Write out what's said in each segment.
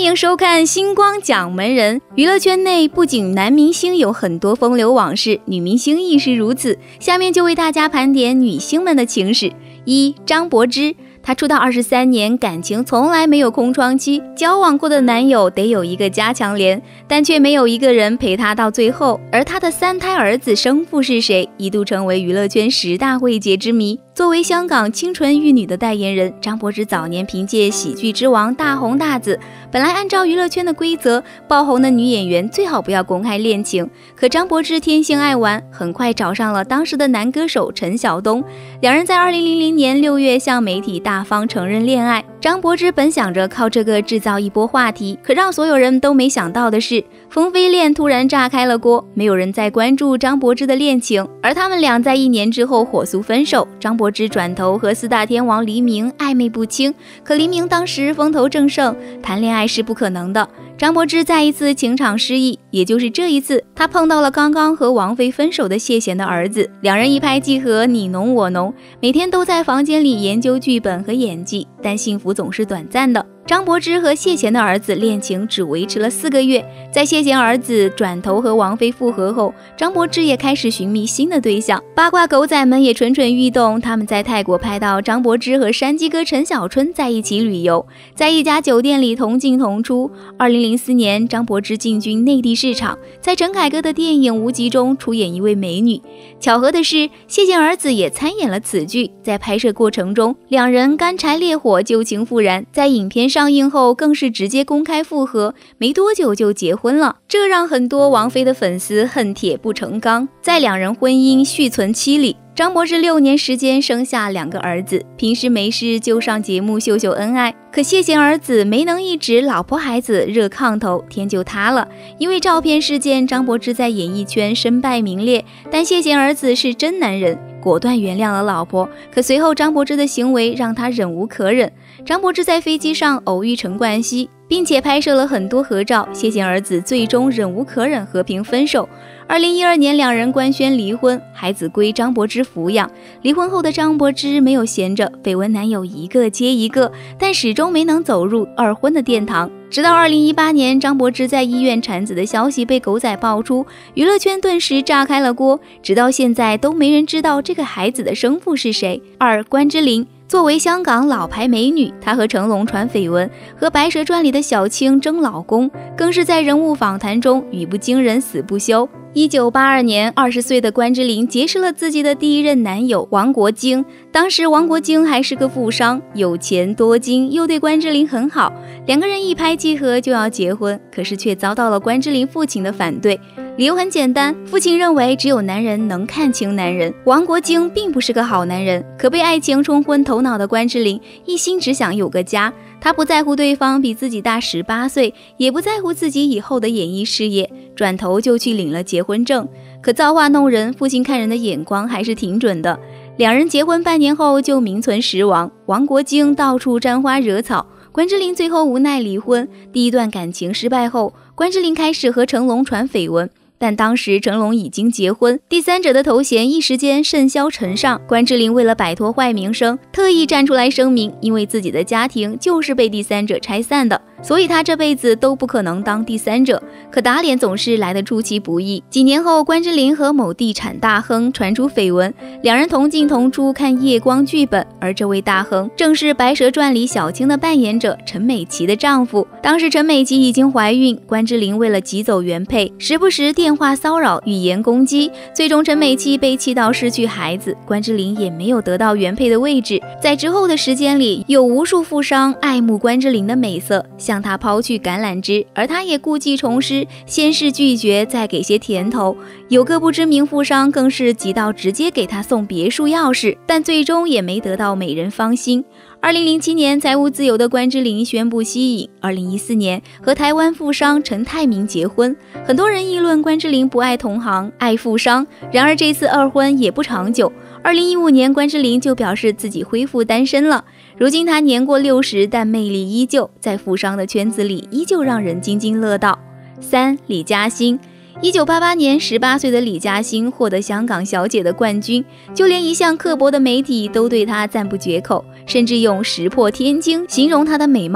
欢迎收看星光奖门人。娱乐圈内不仅男明星有很多风流往事，女明星亦是如此。下面就为大家盘点女星们的情史。一、张柏芝。她出道23年，感情从来没有空窗期，交往过的男友得有一个加强连，但却没有一个人陪她到最后。而她的3胎儿子生父是谁，一度成为娱乐圈10大未解之谜。作为香港清纯玉女的代言人，张柏芝早年凭借喜剧之王大红大紫。本来按照娱乐圈的规则，爆红的女演员最好不要公开恋情，可张柏芝天性爱玩，很快找上了当时的男歌手陈晓东。两人在2000年6月向媒体大方承认恋爱。张柏芝本想着靠这个制造一波话题，可让所有人都没想到的是，冯飞恋突然炸开了锅，没有人再关注张柏芝的恋情。而他们俩在1年之后火速分手，张柏芝转头和4大天王黎明暧昧不清，可黎明当时风头正盛，谈恋爱是不可能的。张柏芝再一次情场失意，也就是这一次，她碰到了刚刚和王菲分手的谢贤的儿子，两人一拍即合，你侬我侬，每天都在房间里研究剧本和演技，但幸福总是短暂的。张柏芝和谢贤的儿子恋情只维持了4个月，在谢贤儿子转头和王菲复合后，张柏芝也开始寻觅新的对象。八卦狗仔们也蠢蠢欲动，他们在泰国拍到张柏芝和山鸡哥陈小春在一起旅游，在一家酒店里同进同出。2004年，张柏芝进军内地市场，在陈凯歌的电影《无极》中出演一位美女。巧合的是，谢贤儿子也参演了此剧，在拍摄过程中，两人干柴烈火，旧情复燃，在影片上映后更是直接公开复合，没多久就结婚了，这让很多王菲的粉丝恨铁不成钢。在两人婚姻续存期里，张柏芝6年时间生下2个儿子，平时没事就上节目秀秀恩爱。可谢贤儿子没能一直老婆孩子热炕头，天就塌了。因为照片事件，张柏芝在演艺圈身败名裂，但谢贤儿子是真男人，果断原谅了老婆。可随后张柏芝的行为让他忍无可忍。张柏芝在飞机上偶遇陈冠希，并且拍摄了很多合照，谢贤儿子最终忍无可忍，和平分手。2012年，两人官宣离婚，孩子归张柏芝抚养。离婚后的张柏芝没有闲着，绯闻男友一个接一个，但始终没能走入2婚的殿堂。直到2018年，张柏芝在医院产子的消息被狗仔爆出，娱乐圈顿时炸开了锅，直到现在都没人知道这个孩子的生父是谁。2、关之琳。作为香港老牌美女，她和成龙传绯闻，和《白蛇传》里的小青争老公，更是在人物访谈中语不惊人死不休。1982年，20岁的关之琳结识了自己的第1任男友王国兴。当时王国兴还是个富商，有钱多金，又对关之琳很好，两个人一拍即合就要结婚，可是却遭到了关之琳父亲的反对。理由很简单，父亲认为只有男人能看清男人，王国兴并不是个好男人。可被爱情冲昏头脑的关之琳一心只想有个家，她不在乎对方比自己大18岁，也不在乎自己以后的演艺事业，转头就去领了结婚证。可造化弄人，父亲看人的眼光还是挺准的。两人结婚半年后就名存实亡，王国兴到处沾花惹草，关之琳最后无奈离婚。第1段感情失败后，关之琳开始和成龙传绯闻，但当时成龙已经结婚，第三者的头衔一时间甚嚣尘上。关之琳为了摆脱坏名声，特意站出来声明，因为自己的家庭就是被第三者拆散的，所以她这辈子都不可能当第三者。可打脸总是来得出其不意。几年后，关之琳和某地产大亨传出绯闻，两人同进同出看夜光剧本，而这位大亨正是《白蛇传》里小青的扮演者陈美琪的丈夫。当时陈美琪已经怀孕，关之琳为了挤走原配，时不时电话骚扰、语言攻击，最终陈美琪被气到失去孩子，关之琳也没有得到原配的位置。在之后的时间里，有无数富商爱慕关之琳的美色，向她抛去橄榄枝，而她也故技重施，先是拒绝，再给些甜头。有个不知名富商更是急到直接给她送别墅钥匙，但最终也没得到美人芳心。2007年，财务自由的关之琳宣布息影。2014年，和台湾富商陈泰明结婚。很多人议论关之琳不爱同行，爱富商。然而这次2婚也不长久。2015年，关之琳就表示自己恢复单身了。如今她年过60，但魅力依旧，在富商的圈子里依旧让人津津乐道。3、李嘉欣。1988年，18岁的李嘉欣获得香港小姐的冠军，就连一向刻薄的媒体都对她赞不绝口，甚至用石破天惊形容她的美貌。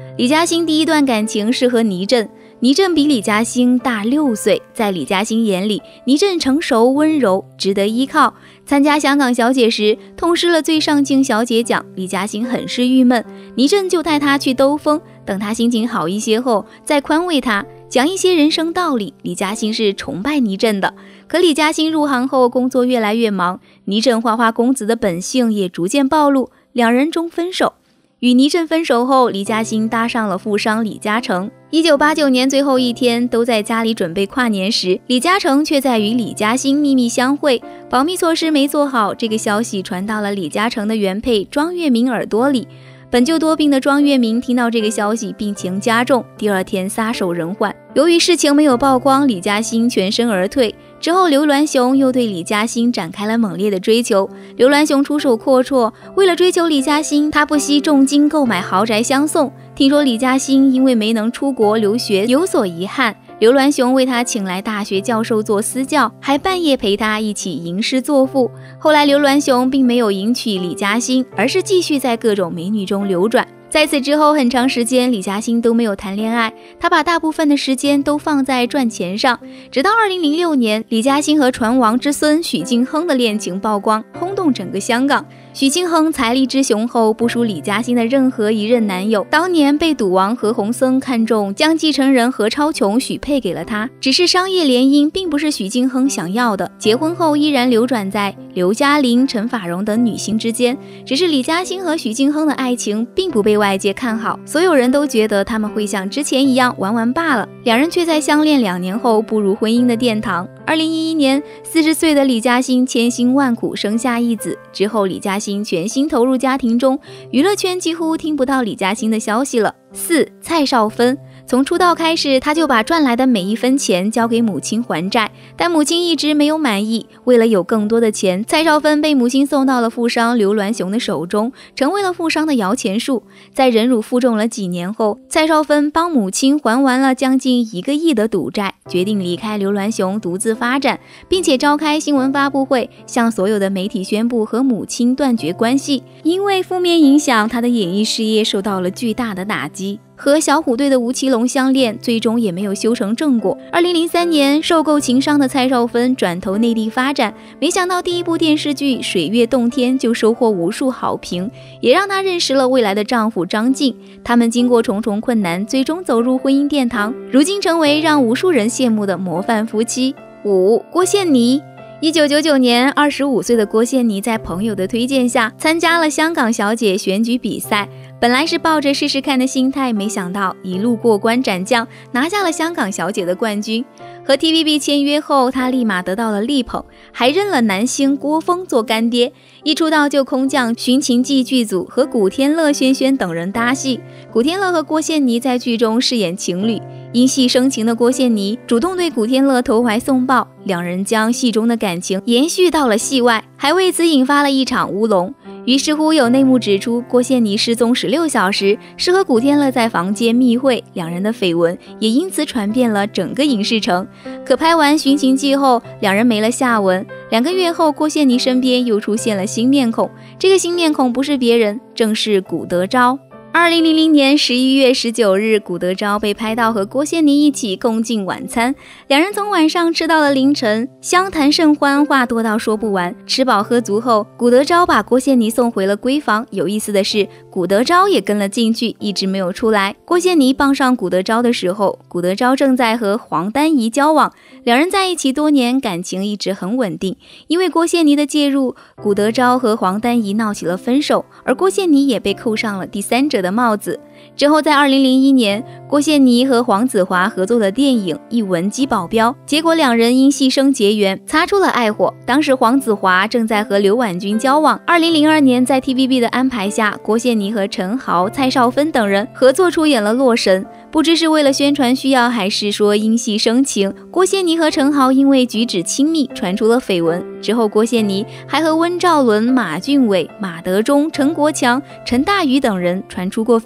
李嘉欣第一段感情是和倪震，倪震比李嘉欣大6岁，在李嘉欣眼里，倪震成熟温柔，值得依靠。参加香港小姐时，痛失了最上镜小姐奖，李嘉欣很是郁闷，倪震就带她去兜风，等她心情好一些后，再宽慰她，讲一些人生道理。李嘉欣是崇拜倪震的，可李嘉欣入行后，工作越来越忙，倪震花花公子的本性也逐渐暴露，两人终分手。与倪震分手后，李嘉欣搭上了富商李嘉诚。1989年最后一天，都在家里准备跨年时，李嘉诚却在与李嘉欣秘密相会，保密措施没做好。这个消息传到了李嘉诚的原配庄月明耳朵里。本就多病的庄月明听到这个消息，病情加重，第二天撒手人寰。由于事情没有曝光，李嘉欣全身而退。之后刘銮雄又对李嘉欣展开了猛烈的追求，刘銮雄出手阔绰，为了追求李嘉欣，他不惜重金购买豪宅相送。听说李嘉欣因为没能出国留学有所遗憾，刘銮雄为他请来大学教授做私教，还半夜陪他一起吟诗作赋。后来刘銮雄并没有迎娶李嘉欣，而是继续在各种美女中流转。在此之后很长时间，李嘉欣都没有谈恋爱，她把大部分的时间都放在赚钱上。直到2006年，李嘉欣和船王之孙许晋亨的恋情曝光，轰动整个香港。许晋亨财力之雄厚，不输李嘉欣的任何一任男友。当年被赌王何鸿燊看中，将继承人何超琼许配给了他，只是商业联姻并不是许晋亨想要的。结婚后依然流转在刘嘉玲、陈法蓉等女星之间，只是李嘉欣和许晋亨的爱情并不被外界看好，所有人都觉得他们会像之前一样玩玩罢了。两人却在相恋2年后步入婚姻的殿堂。2011年，40岁的李嘉欣千辛万苦生下一子之后，李嘉欣全心投入家庭中，娱乐圈几乎听不到李嘉欣的消息了。4. 蔡少芬。从出道开始，他就把赚来的每一分钱交给母亲还债，但母亲一直没有满意。为了有更多的钱，蔡少芬被母亲送到了富商刘銮雄的手中，成为了富商的摇钱树。在忍辱负重了几年后，蔡少芬帮母亲还完了将近1个亿的赌债，决定离开刘銮雄独自发展，并且召开新闻发布会，向所有的媒体宣布和母亲断绝关系。因为负面影响，他的演艺事业受到了巨大的打击。和小虎队的吴奇隆相恋，最终也没有修成正果。2003年，受够情伤的蔡少芬转投内地发展，没想到第一部电视剧《水月洞天》就收获无数好评，也让她认识了未来的丈夫张晋。他们经过重重困难，最终走入婚姻殿堂，如今成为让无数人羡慕的模范夫妻。5. 郭羡妮。1999年，25岁的郭羡妮在朋友的推荐下参加了香港小姐选举比赛，本来是抱着试试看的心态，没想到一路过关斩将，拿下了香港小姐的冠军。和 TVB 签约后，她立马得到了力捧，还认了男星郭峰做干爹。一出道就空降《寻秦记》剧组，和古天乐、轩轩等人搭戏。古天乐和郭羡妮在剧中饰演情侣，因戏生情的郭羡妮主动对古天乐投怀送抱，两人将戏中的感情延续到了戏外，还为此引发了一场乌龙。于是乎有内幕指出，郭羡妮失踪16小时是和古天乐在房间密会，两人的绯闻也因此传遍了整个影视城。可拍完《寻秦记》后，两人没了下文。2个月后，郭羡妮身边又出现了新面孔，这个新面孔不是别人，正是古德昭。2000年11月19日，古德昭被拍到和郭羡妮一起共进晚餐，两人从晚上吃到了凌晨，相谈甚欢，话多到说不完。吃饱喝足后，古德昭把郭羡妮送回了闺房。有意思的是，古德昭也跟了进去，一直没有出来。郭羡妮傍上古德昭的时候，古德昭正在和黄丹仪交往，两人在一起多年，感情一直很稳定。因为郭羡妮的介入，古德昭和黄丹仪闹起了分手，而郭羡妮也被扣上了第三者的帽子。之后在2001年，郭羡妮和黄子华合作的电影《一文姬保镖》，结果两人因戏生结缘，擦出了爱火。当时黄子华正在和刘婉君交往。2002年，在 TVB 的安排下，郭羡妮和陈豪、蔡少芬等人合作出演了《洛神》。不知是为了宣传需要，还是说因戏生情，郭羡妮和陈豪因为举止亲密传出了绯闻。之后郭羡妮还和温兆伦、马俊伟、马德钟、陈国强、陈大宇等人传出过绯闻。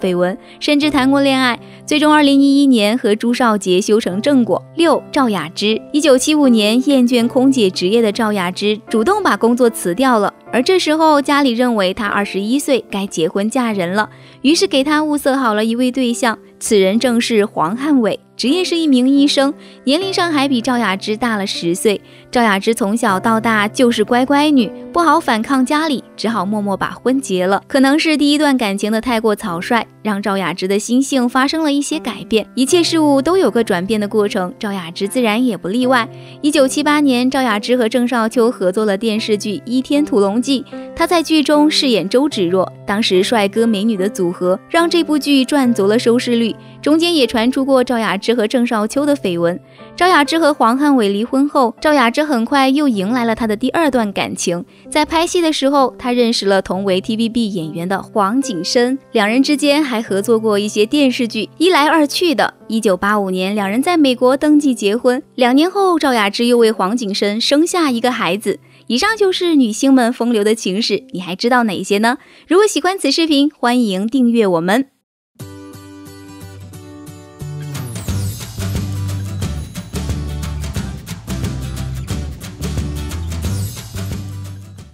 甚至谈过恋爱，最终2011年和朱少杰修成正果。6. 赵雅芝。1975年，厌倦空姐职业的赵雅芝主动把工作辞掉了，而这时候家里认为她21岁该结婚嫁人了，于是给她物色好了一位对象，此人正是黄汉伟，职业是一名医生，年龄上还比赵雅芝大了10岁。赵雅芝从小到大就是乖乖女，不好反抗家里，只好默默把婚结了。可能是第一段感情的太过草率，让赵雅芝的心性发生了一些改变。一切事物都有个转变的过程，赵雅芝自然也不例外。1978年，赵雅芝和郑少秋合作了电视剧《倚天屠龙记》，她在剧中饰演周芷若。当时帅哥美女的组合让这部剧赚足了收视率，中间也传出过赵雅芝和郑少秋的绯闻。赵雅芝和黄汉伟离婚后，赵雅芝很快又迎来了她的第2段感情。在拍戏的时候，她认识了同为 TVB 演员的黄景申，两人之间还合作过一些电视剧，一来二去的。1985年，两人在美国登记结婚，2年后，赵雅芝又为黄景申生下一个孩子。以上就是女星们风流的情史，你还知道哪些呢？如果喜欢此视频，欢迎订阅我们。